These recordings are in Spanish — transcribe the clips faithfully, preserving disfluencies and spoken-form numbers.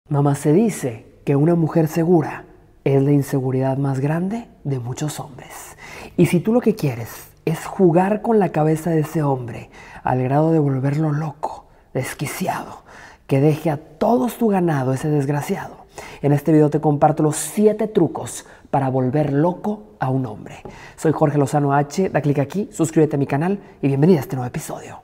Mamá, se dice que una mujer segura es la inseguridad más grande de muchos hombres. Y si tú lo que quieres es jugar con la cabeza de ese hombre al grado de volverlo loco, desquiciado, que deje a todo su ganado ese desgraciado, en este video te comparto los siete trucos para volver loco a un hombre. Soy Jorge Lozano H, da clic aquí, suscríbete a mi canal y bienvenido a este nuevo episodio.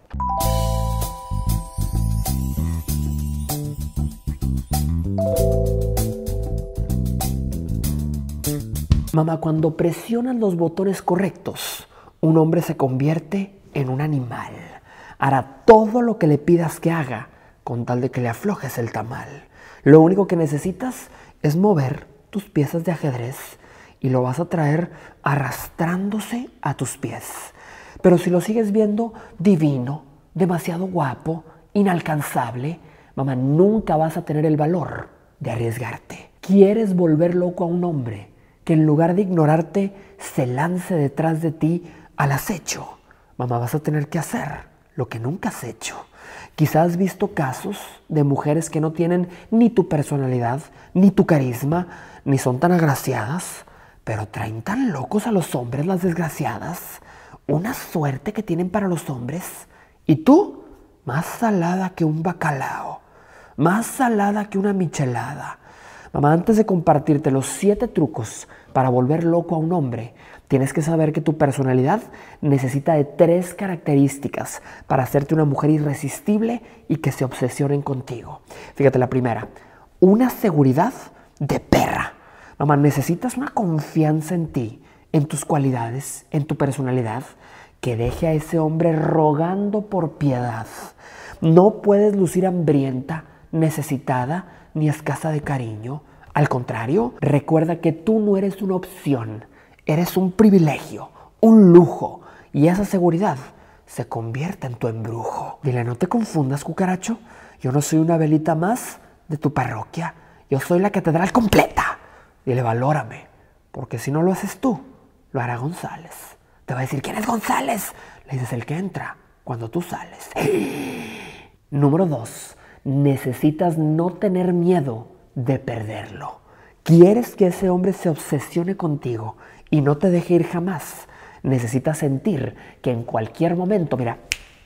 Mamá, cuando presionas los botones correctos, un hombre se convierte en un animal. Hará todo lo que le pidas que haga con tal de que le aflojes el tamal. Lo único que necesitas es mover tus piezas de ajedrez y lo vas a traer arrastrándose a tus pies. Pero si lo sigues viendo divino, demasiado guapo, inalcanzable, mamá, nunca vas a tener el valor de arriesgarte. ¿Quieres volver loco a un hombre que en lugar de ignorarte se lance detrás de ti al acecho? Mamá, vas a tener que hacer lo que nunca has hecho. Quizás has visto casos de mujeres que no tienen ni tu personalidad, ni tu carisma, ni son tan agraciadas, pero traen tan locos a los hombres las desgraciadas. Una suerte que tienen para los hombres. Y tú, más salada que un bacalao, más salada que una michelada. Mamá, antes de compartirte los siete trucos para volver loco a un hombre, tienes que saber que tu personalidad necesita de tres características para hacerte una mujer irresistible y que se obsesionen contigo. Fíjate la primera, una seguridad de perra. Mamá, necesitas una confianza en ti, en tus cualidades, en tu personalidad, que deje a ese hombre rogando por piedad. No puedes lucir hambrienta, necesitada, ni escasa de cariño. Al contrario, recuerda que tú no eres una opción, eres un privilegio, un lujo, y esa seguridad se convierte en tu embrujo. Dile, no te confundas, cucaracho, yo no soy una velita más de tu parroquia, yo soy la catedral completa. Dile, valórame, porque si no lo haces tú, lo hará González. Te va a decir, ¿quién es González? Le dices, el que entra cuando tú sales. Número dos. Necesitas no tener miedo de perderlo. ¿Quieres que ese hombre se obsesione contigo y no te deje ir jamás? Necesitas sentir que en cualquier momento, mira,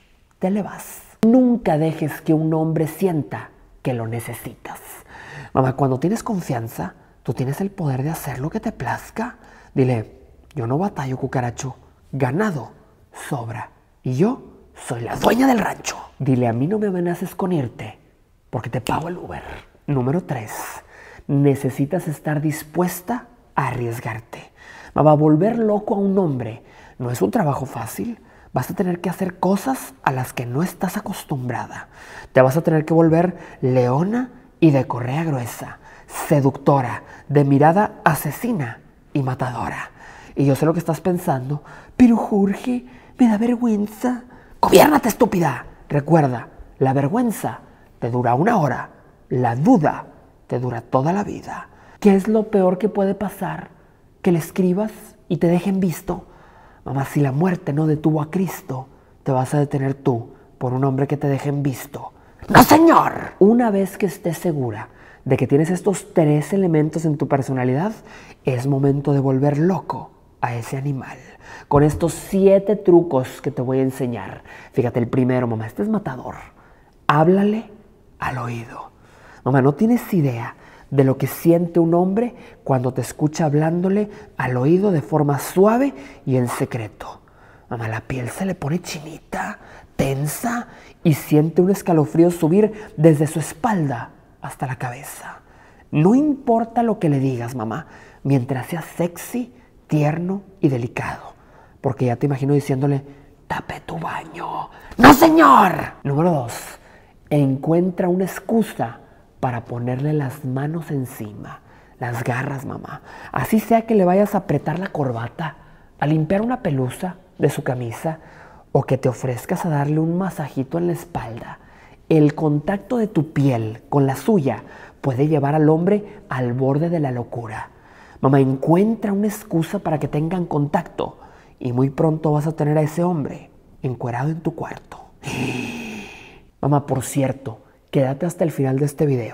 te le vas. Nunca dejes que un hombre sienta que lo necesitas. Mamá, cuando tienes confianza, tú tienes el poder de hacer lo que te plazca. Dile, yo no batallo, cucaracho, ganado sobra y yo soy la dueña del rancho. Dile, a mí no me amenaces con irte, porque te pago el Uber. Número tres. Necesitas estar dispuesta a arriesgarte. Mamá, volver loco a un hombre no es un trabajo fácil. Vas a tener que hacer cosas a las que no estás acostumbrada. Te vas a tener que volver leona y de correa gruesa, seductora, de mirada asesina y matadora. Y yo sé lo que estás pensando, pero Jorge, me da vergüenza. ¡Gobiérnate, estúpida! Recuerda, la vergüenza te dura una hora, la duda te dura toda la vida. ¿Qué es lo peor que puede pasar? Que le escribas y te dejen visto. Mamá, si la muerte no detuvo a Cristo, te vas a detener tú por un hombre que te dejen visto. ¡No, señor! Una vez que estés segura de que tienes estos tres elementos en tu personalidad, es momento de volver loco a ese animal. Con estos siete trucos que te voy a enseñar. Fíjate, el primero, mamá, este es matador. Háblale al oído. Mamá, no tienes idea de lo que siente un hombre cuando te escucha hablándole al oído de forma suave y en secreto. Mamá, la piel se le pone chinita, tensa y siente un escalofrío subir desde su espalda hasta la cabeza. No importa lo que le digas, mamá, mientras sea sexy, tierno y delicado. Porque ya te imagino diciéndole, tape tu baño. ¡No, señor! Número dos. Encuentra una excusa para ponerle las manos encima, las garras, mamá. Así sea que le vayas a apretar la corbata, a limpiar una pelusa de su camisa o que te ofrezcas a darle un masajito en la espalda. El contacto de tu piel con la suya puede llevar al hombre al borde de la locura. Mamá, encuentra una excusa para que tengan contacto y muy pronto vas a tener a ese hombre encuerado en tu cuarto. Mamá, por cierto, quédate hasta el final de este video.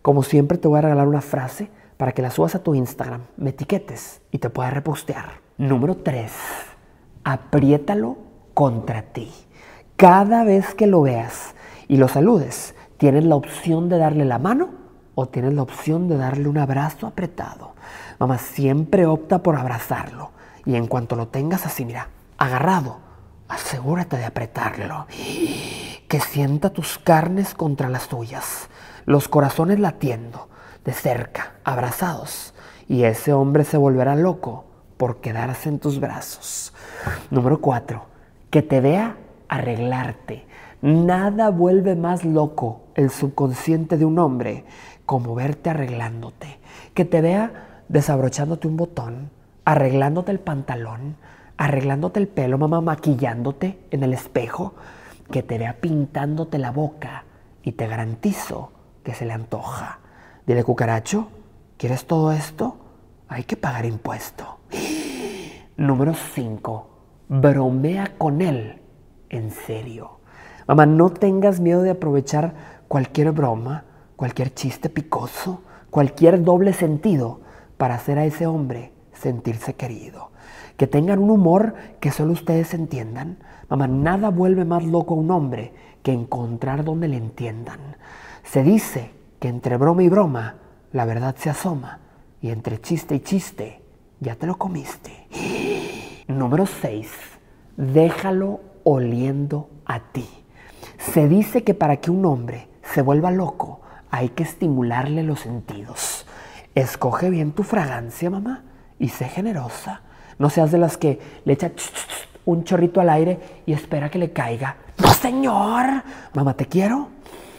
Como siempre te voy a regalar una frase para que la subas a tu Instagram, me etiquetes y te puedas repostear. Número tres. Apriétalo contra ti. Cada vez que lo veas y lo saludes, tienes la opción de darle la mano o tienes la opción de darle un abrazo apretado. Mamá, siempre opta por abrazarlo. Y en cuanto lo tengas así, mira, agarrado, asegúrate de apretarlo. Que sienta tus carnes contra las tuyas, los corazones latiendo, de cerca, abrazados. Y ese hombre se volverá loco por quedarse en tus brazos. Número cuatro. Que te vea arreglarte. Nada vuelve más loco el subconsciente de un hombre como verte arreglándote. Que te vea desabrochándote un botón, arreglándote el pantalón, arreglándote el pelo, mamá, maquillándote en el espejo. Que te vea pintándote la boca y te garantizo que se le antoja. Dile, cucaracho, ¿quieres todo esto? Hay que pagar impuesto. Número cinco. Bromea con él en serio. Mamá, no tengas miedo de aprovechar cualquier broma, cualquier chiste picoso, cualquier doble sentido para hacer a ese hombre sentirse querido. Que tengan un humor que solo ustedes entiendan. Mamá, nada vuelve más loco a un hombre que encontrar donde le entiendan. Se dice que entre broma y broma la verdad se asoma y entre chiste y chiste ya te lo comiste. Número seis. Déjalo oliendo a ti. Se dice que para que un hombre se vuelva loco hay que estimularle los sentidos. Escoge bien tu fragancia, mamá, y sé generosa. No seas de las que le echa un chorrito al aire y espera que le caiga. ¡No, señor! Mamá, te quiero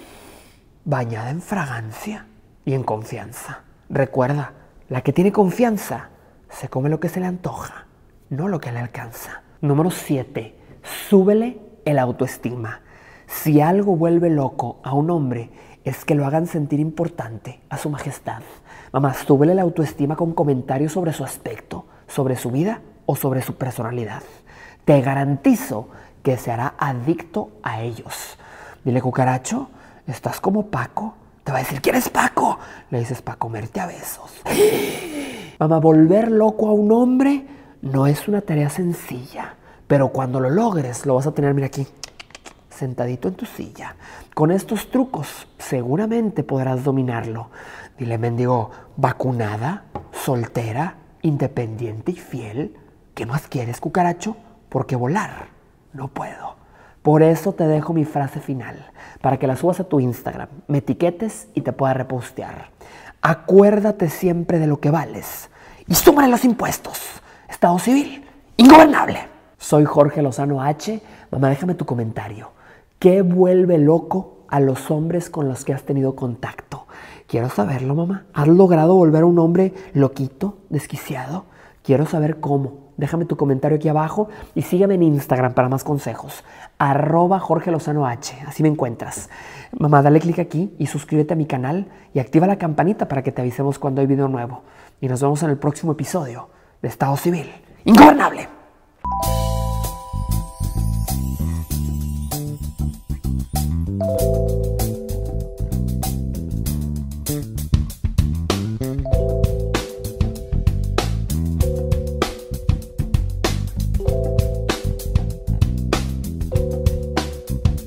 bañada en fragancia y en confianza. Recuerda, la que tiene confianza se come lo que se le antoja, no lo que le alcanza. Número siete. Súbele el autoestima. Si algo vuelve loco a un hombre es que lo hagan sentir importante a su majestad. Mamá, súbele la autoestima con comentarios sobre su aspecto, sobre su vida o sobre su personalidad. Te garantizo que se hará adicto a ellos. Dile, cucaracho, estás como Paco. Te va a decir, ¿quién es Paco? Le dices, para comerte a besos. Mamá, volver loco a un hombre no es una tarea sencilla, pero cuando lo logres lo vas a tener, mira aquí, sentadito en tu silla. Con estos trucos seguramente podrás dominarlo. Dile, mendigo, vacunada, soltera, independiente y fiel. ¿Qué más quieres, cucaracho? Porque volar no puedo. Por eso te dejo mi frase final, para que la subas a tu Instagram, me etiquetes y te pueda repostear. Acuérdate siempre de lo que vales y súmale los impuestos. Estado civil, ingobernable. Soy Jorge Lozano H. Mamá, déjame tu comentario. ¿Qué vuelve loco a los hombres con los que has tenido contacto? Quiero saberlo, mamá. ¿Has logrado volver a un hombre loquito, desquiciado? Quiero saber cómo. Déjame tu comentario aquí abajo y sígueme en Instagram para más consejos. Arroba Jorge Lozano H. Así me encuentras. Mamá, dale clic aquí y suscríbete a mi canal y activa la campanita para que te avisemos cuando hay video nuevo. Y nos vemos en el próximo episodio de Estado Civil Ingobernable. Thank you.